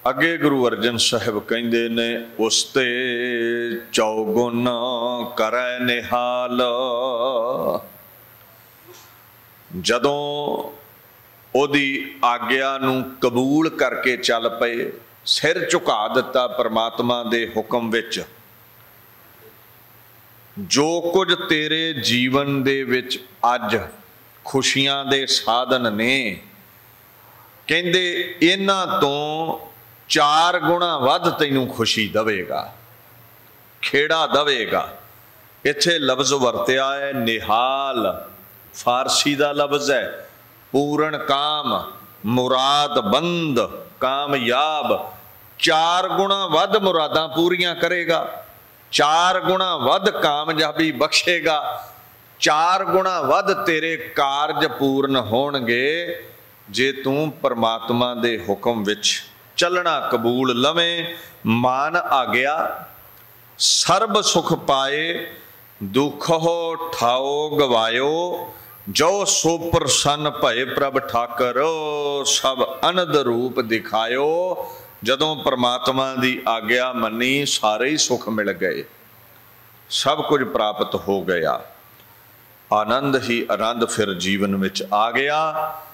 अगे गुरु अर्जन साहिब कहते ने उसते चौगुन करै निहाल। जदों ओदी आग्या नूं कबूल करके चल पे, सिर झुका दिता परमात्मा दे हुक्म विच, जो कुछ तेरे जीवन दे विच अज खुशियां दे साधन ने, कहंदे इन्हां तों 4 गुणा वध तैनूं खुशी दवेगा, खेड़ा दवेगा। इत्थे लफ्ज वरत्या है निहाल, फारसी दा लफ्ज है। पूर्ण काम, मुरादबंद, कामयाब, 4 गुणा वध मुरादां पूरियां करेगा, 4 गुणा वध कामयाबी बख्शेगा, 4 गुणा वध तेरे कारज पूर्ण होणगे जे तू परमात्मा दे हुक्म विच चलना कबूल लवें। मान आ गया सर्ब सुख पाए, दुख हो ठाओ गवायो, जो सो प्रसन्न भय प्रभ ठाकर, सब अनंद रूप दिखायो। जदों परमात्मा दी आग्या मनी सारे ही सुख मिल गए, सब कुछ प्राप्त हो गया, आनंद ही आनंद फिर जीवन विच आ गया।